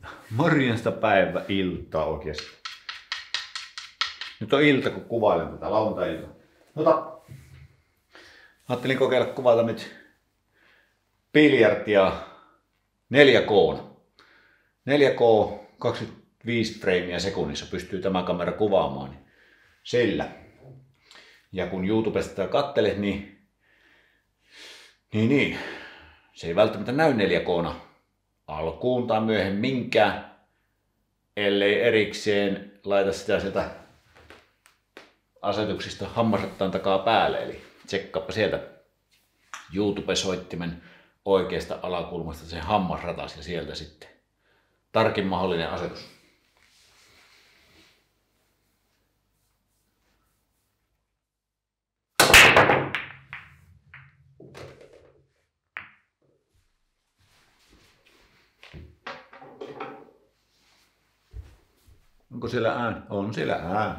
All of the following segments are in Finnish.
Morjesta iltaa oikeesti. Nyt on ilta, kun kuvailen tätä lauantai-ilta. Ajattelin kokeilla kuvata nyt biljardia 4K. 4K 25 freimiä sekunnissa pystyy tämä kamera kuvaamaan niin sillä. Ja kun YouTubesta kattelet, niin se ei välttämättä näy 4K:na alkuun tai myöhemminkään, ellei erikseen laita sitä sieltä asetuksista hammasrattaan takaa päälle. Eli tsekkaappa sieltä YouTube-soittimen oikeasta alakulmasta se hammasratas ja sieltä sitten tarkin mahdollinen asetus. Onko siellä ääni? On siellä ääni.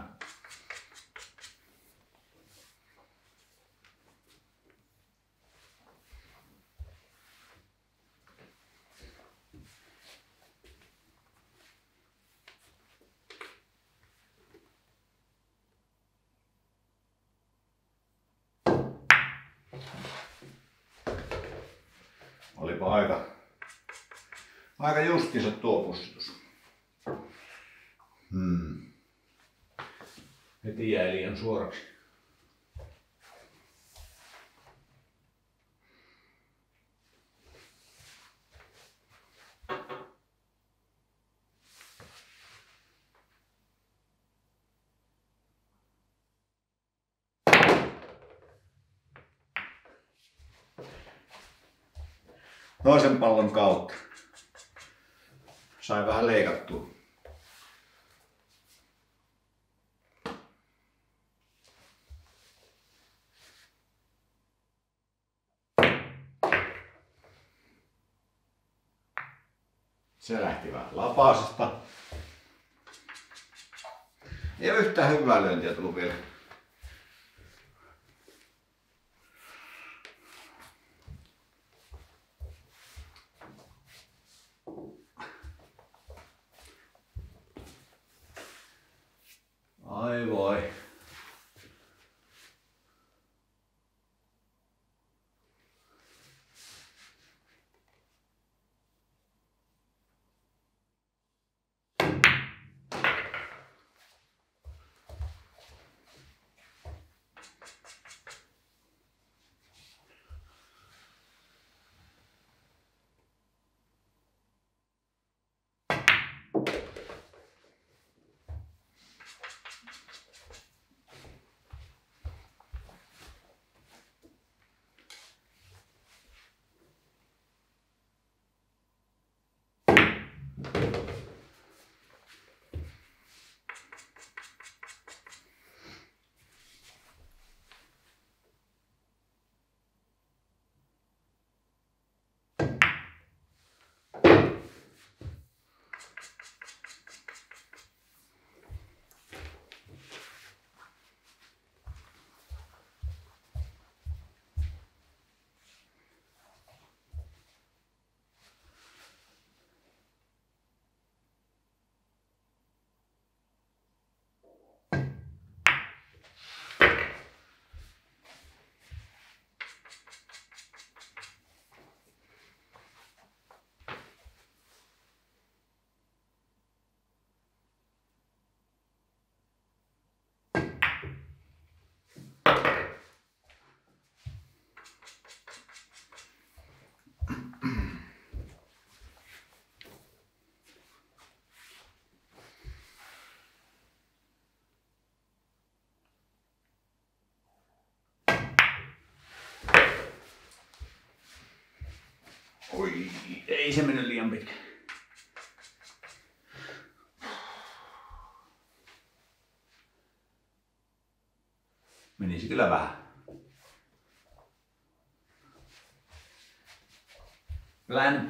Olipa aika justiinsa tuo pussitus. Heti jäi liian suoraksi. Toisen pallon kautta sain vähän leikattua. Se lähti vähän lapasesta. Ei ole yhtään hyvää lyöntiä tullut vielä. Ai voi. Oi, ei se mennyt liian pitkä. Menisi kyllä vähän. Plan B.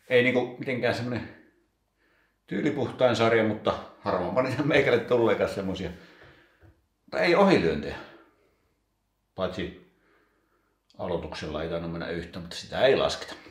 Ei niinku mitenkään semmonen tyylipuhtain sarja, mutta harvoinpa niitä meikälle tulleekaan semmosia. Mutta ei ohilyöntejä. Paitsi aloituksella ei tainnut mennä yhtä, mutta sitä ei lasketa.